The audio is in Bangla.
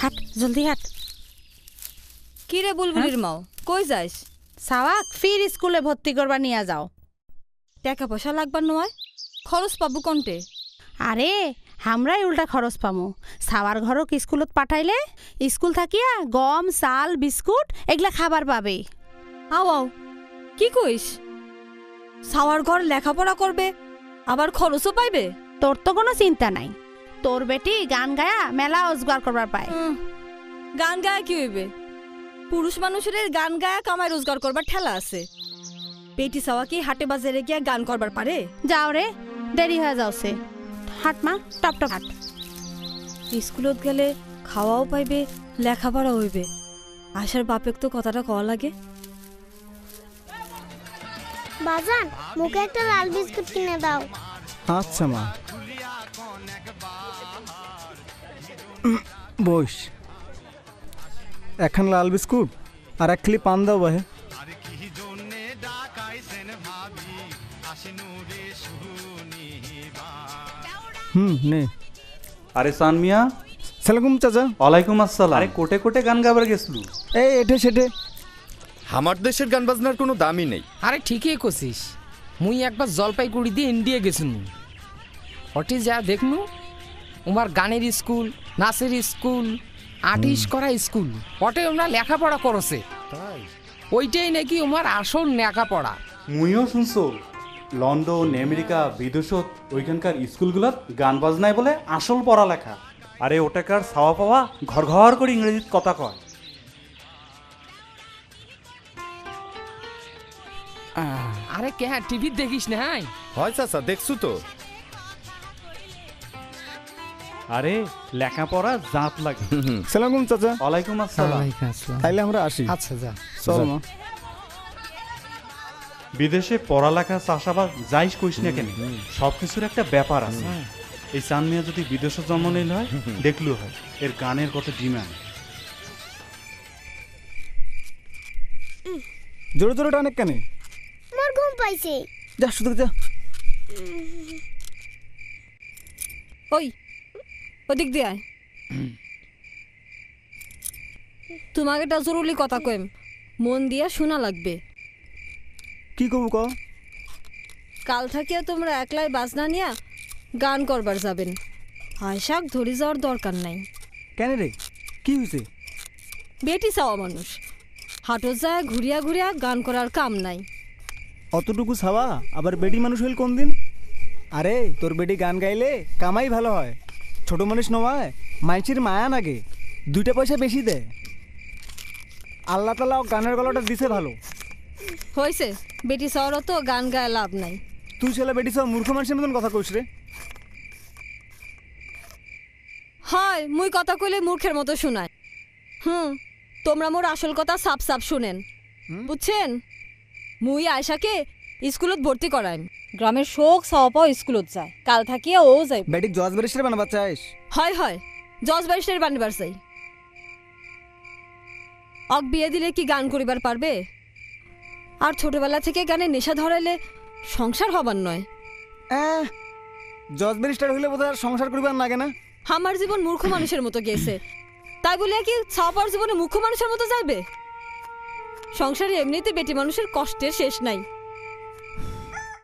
হাট জলদি হাট। কি রে বুলবুলির মাও, কই যাইস? সাওয়াক ফির স্কুলে ভর্তি করবা নিয়ে যাও। টাকা পয়সা লাগবার নয়, খরচ পাবো কোনটে? আরে আমরাই উল্টা খরচ পামু। সাওয়ার ঘরক স্কুলত পাঠাইলে স্কুল থাকিয়া গম চাল বিস্কুট এগুলা খাবার পাবে। আও আও, কি কইস? সাওয়ার ঘর লেখাপড়া করবে আবার খরচও পাইবে? তোর তো কোনো চিন্তা নাই, তোর বেটি গান গায়া মেলা রোজগার করবার পায়। গান গায়া কি হইবে? পুরুষ মানুষের গান গায়া কামাই রোজগার করবার ঠেলা আছে। বেটি সাওয়া কি হাটে বাজারে গিয়া গান করবার পারে? যাও রে, দেরি হয়ে যাওছে। হাট মা, টপ টপ হাট। স্কুলত গেলে খাওয়াও পাইবে, লেখাপড়া হইবে। আশার বাপেক তো কথাটা কওয়া লাগে। বাজান, মুখে একটা লাল বিস্কুট কিনে দাও। আচ্ছা মা, বস। এখন লাল বিস্কুট আর এক ক্লিপ পান দাও বাহে। নে। আরে সানমিয়া, সালাম চাচা। ওয়ালাইকুম আসসালাম। আরে কোটে কোটে গান গাবার গেছলু? এই এটে সেটে। আমার দেশের গান বাজনার কোনো দামই নেই। আরে ঠিকই কছিস, মুই একবার জলপাইগুড়ি দিয়ে ইন্ডিয়া গেছিনু। হটে যা দেখনু, উমার গানের স্কুল, নাচের স্কুল, আর্টিস্ট করা স্কুল, হটে ওনা লেখাপড়া করছে। ওইটাই নাকি উমার আসল লেখাপড়া। মুইও শুনছো, লন্ডন আমেরিকা বিদেশত ওইখানকার স্কুলগুলোত গান বাজনায় বলে আসল পড়ালেখা। আরে ওটাকার ছাওয়া পাওয়া ঘর ঘর করে ইংরেজিত কথা কয়। আরে কে টিভি দেখিস না? হয় চাচা, দেখছু তো। আরে লেখাপড়া জাত লাগে। সালাম চাচা। ওয়ালাইকুম আসসালাম। তাইলে আমরা আসি। আচ্ছা যা। চল মা। বিদেশে পড়ালেখা চাষাবাদ যাইস কইস না কেন, সবকিছুর একটা ব্যাপার আছে। এই সানমিয়া যদি বিদেশে জন্ম নিল হয়, দেখলু হয় এর গানের কত ডিমান্ড। জোরে জোরে টানে কেন? আমার ঘুম পাইছে। যা শুধু যা। ওই ওদিক দিয়ে আয়। তোমাকে একটা জরুরি কথা কইম, মন দিয়া শোনা লাগবে। কি কব ক? কাল থাকিয়া তোমরা একলাই বাজনা নিয়া গান করবার যাবেন। আয়সাক ধরে যাওয়ার দরকার নাই। কেন রে, কি হয়েছে? বেটি চাওয়া মানুষ, হাটত যায় ঘুরিয়া ঘুরিয়া গান করার কাম নাই। অতটুকু ছাওয়া আবার বেটি মানুষ হইল কোন দিন? আরে তোর বেটি গান গাইলে কামাই ভালো হয়, ছোট মানুষ নয়, মাইচির মায়া নাগে, 2টা পয়সা বেশি দেয়। আল্লাহ তাআলা গানের গলাটা দিছে ভালো। হয়েছে, বেটি চাওয়ারও তো গান গায়ে লাভ নাই। তুই ছেলে বেটি সব মূর্খ মানুষের মতন কথা কইস রে। হয় মুই কথা কইলে মূর্খের মতো শোনায়। তোমরা মোর আসল কথা সাপ সাপ শুনেন, বুঝছেন? মুই আয়সাকে স্কুলত ভর্তি করাইম। গ্রামের শোক সাওয়াপাও স্কুলত যায়, কাল থাকিয়া ও যাই। বেটিক জজ ব্যারিস্টার বানাবার চাইস? হয় হয়, জজ ব্যারিস্টার বানিবার চাই। অক বিয়ে দিলে কি গান করিবার পারবে? আর ছোটবেলা থেকে গানে নেশা ধরাইলে সংসার হবার নয়। জজ ব্যারিস্টার হইলে বোধহয় আর সংসার করিবার লাগে না। আমার জীবন মূর্খ মানুষের মতো গেছে, তাই বলিয়া কি ছাওয়াপার জীবনে মূর্খ মানুষের মতো যাইবে? সংসারে এমনিতে বেটি মানুষের কষ্টের শেষ নাই।